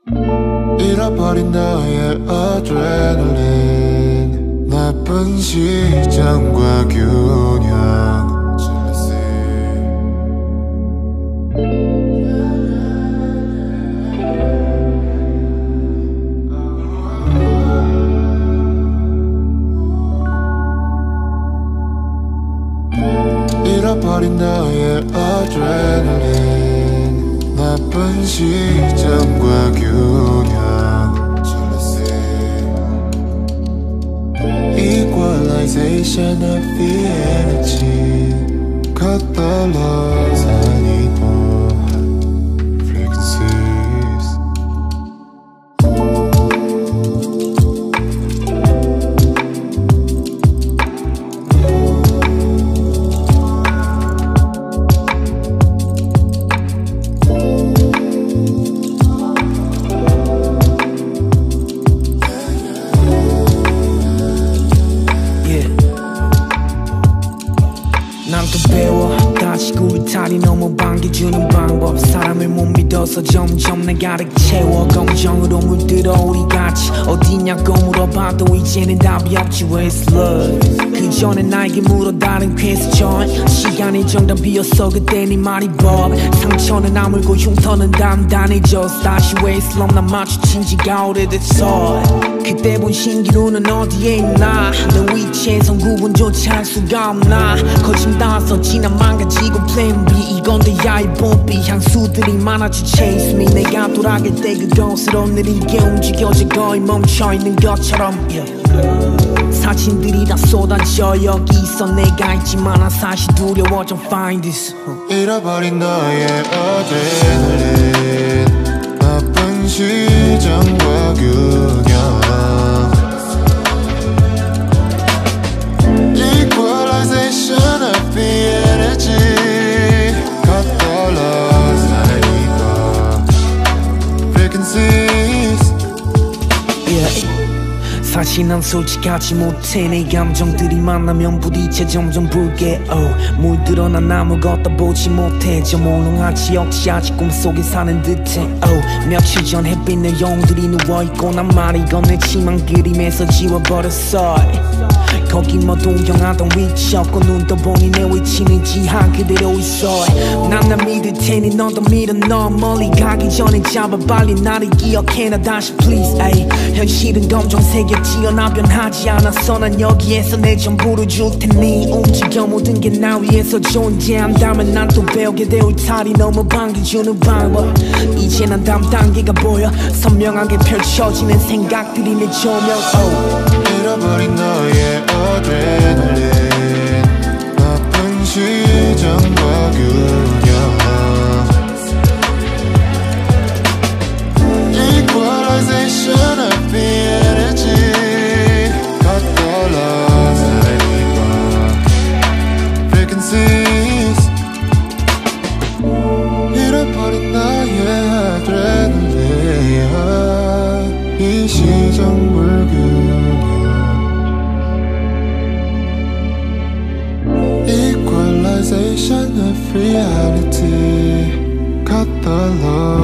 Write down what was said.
잃어버린 너의 adrenaline 나쁜 시장과 균형 잃어버린 너의 adrenaline 나쁜 시점과 균형 Equalization of the energy Cut the lows and equal frequencies 다리 너무 반겨주는 방법 사람을 못 믿어서 점점 내 가득 채워 검정으로 물들어 우리 같이 어디냐고 물어봐도 이제는 답이 없지 Wasteland 그 전에 나에게 물어 다른 퀘스천 시간이 정답이었어 그때 네 말이 법 상처는 아물고 흉터는 단단해졌어 다시 Wasteland 난 마주친 지가 오래됐어 그때 본 신기루는 어디에 있나 내 위치에선 구분조차 할 수가 없나 거짓말서 지난 망가지고 플랜 B 이건데 야이 봄비 향수들이 많아져 chase me 내가 돌아갈 때 그것으로 느리게 움직여져 거의 멈춰있는 것처럼 사진들이 다 쏟아져 여기서 내가 있지만 난 사실 두려워져 find this 잃어버린 너의 adrenaline 나쁜 시장과 균형 Equalization of the energy Cut the lows and equal frequencies 사실 난 솔직하지 못해 내 감정들이 만나면 부딪혀 점점 붉게 물들어 난 아무것도 보지 못해 저 몽롱하지 역시 아직 꿈속에 사는 듯해 며칠 전 햇빛 영웅들이 누워있고 난 말이 건네 치만 그림에서 지워버렸어 거기 뭐 동경하던 위치였고 눈 떠보니 내 위치는 지하 그대로 있어 난 나 믿을 테니 너도 믿어 너 멀리 가기 전에 잡아 빨리 나를 기억해 나 다시 please ay. 현실은 검정색이야 튀어나 변하지 않았어 난 여기에서 내 전부를 줄 테니 움직여 모든 게 나 위에서 존재한다면 난 또 배우게 될 탈이 너무 반겨주는 방법 이제 난 다음 단계가 보여 선명하게 펼쳐지는 생각들이 내 조명 잃어버린 너의 adrenaline 나쁜 시장과 균형 Equalization of the energy Cut the lows and equal frequencies 잃어버린 나의 adrenaline 이 시장 불균형 Equalization of reality Cut the lows